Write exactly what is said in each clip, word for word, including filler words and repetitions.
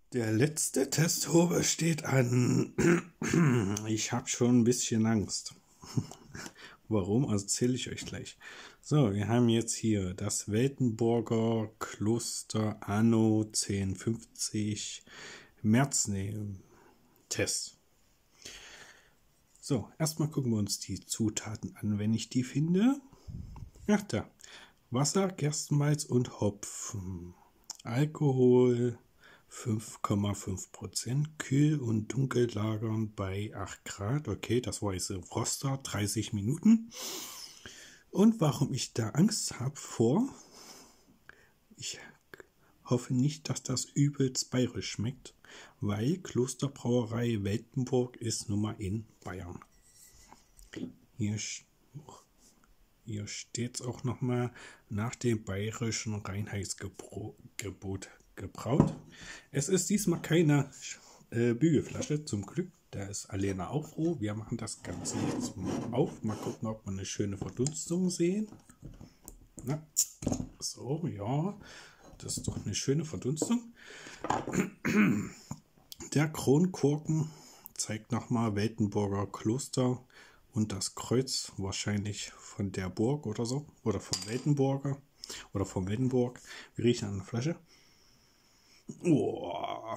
Der letzte Testprobe steht an. Ich habe schon ein bisschen Angst. Warum? Erzähle ich euch gleich. So, wir haben jetzt hier das Weltenburger Kloster Anno zehn fünfzig März-Test. So, erstmal gucken wir uns die Zutaten an, wenn ich die finde. Ach da. Wasser, Gerstenmalz und Hopfen. Alkohol fünf Komma fünf Prozent. Kühl und dunkel lagern bei acht Grad. Okay, das war jetzt Froster, dreißig Minuten. Und warum ich da Angst habe vor, ich hoffe nicht, dass das übelst bayerisch schmeckt, weil Klosterbrauerei Weltenburg ist Nummer in Bayern. Hier, hier steht es auch nochmal nach dem bayerischen Reinheitsgebot gebraut. Es ist diesmal keine äh, Bügelflasche, zum Glück. Da ist Alena auch froh. Wir machen das Ganze jetzt mal auf. Mal gucken, ob wir eine schöne Verdunstung sehen. Na, so, ja. Das ist doch eine schöne Verdunstung. Der Kronkorken zeigt nochmal Weltenburger Kloster und das Kreuz wahrscheinlich von der Burg oder so. Oder vom Weltenburger. Oder vom Weltenburg. Wir riechen an der Flasche. Oh.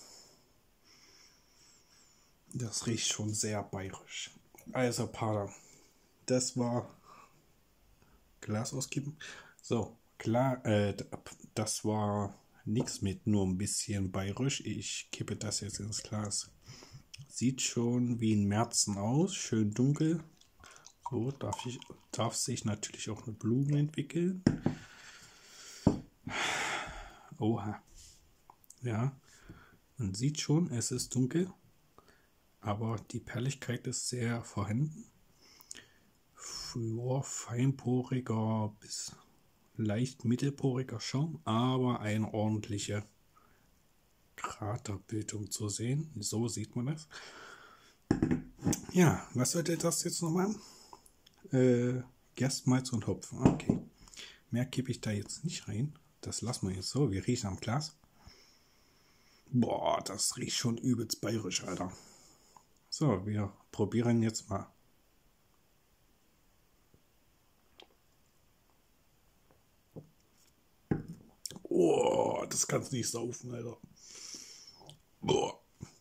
Das riecht schon sehr bayerisch. Also, Pader, das war Glas auskippen. So, klar, äh, das war nichts mit nur ein bisschen bayerisch. Ich kippe das jetzt ins Glas. Sieht schon wie ein Märzen aus, schön dunkel. So darf, ich, darf sich natürlich auch eine Blume entwickeln. Oha. Ja, man sieht schon, es ist dunkel. Aber die Perligkeit ist sehr vorhanden. Für feinporiger bis leicht mittelporiger Schaum, aber eine ordentliche Kraterbildung zu sehen. So sieht man das. Ja, was sollte das jetzt nochmal haben? Äh, Gerstenmalz und Hopfen. Okay. Mehr kippe ich da jetzt nicht rein. Das lassen wir jetzt so. Wir riechen am Glas. Boah, das riecht schon übelst bayerisch, Alter. So, wir probieren jetzt mal. Oh, das kannst du nicht saufen, Alter. Boah.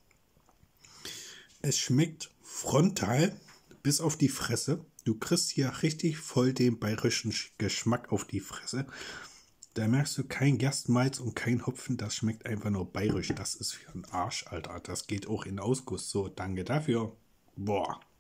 Es schmeckt frontal bis auf die Fresse. Du kriegst hier richtig voll den bayerischen Geschmack auf die Fresse. Da merkst du kein Gerstenmalz und kein Hopfen. Das schmeckt einfach nur bayerisch. Das ist für einen Arsch, Alter. Das geht auch in Ausguss. So, danke dafür. Boah.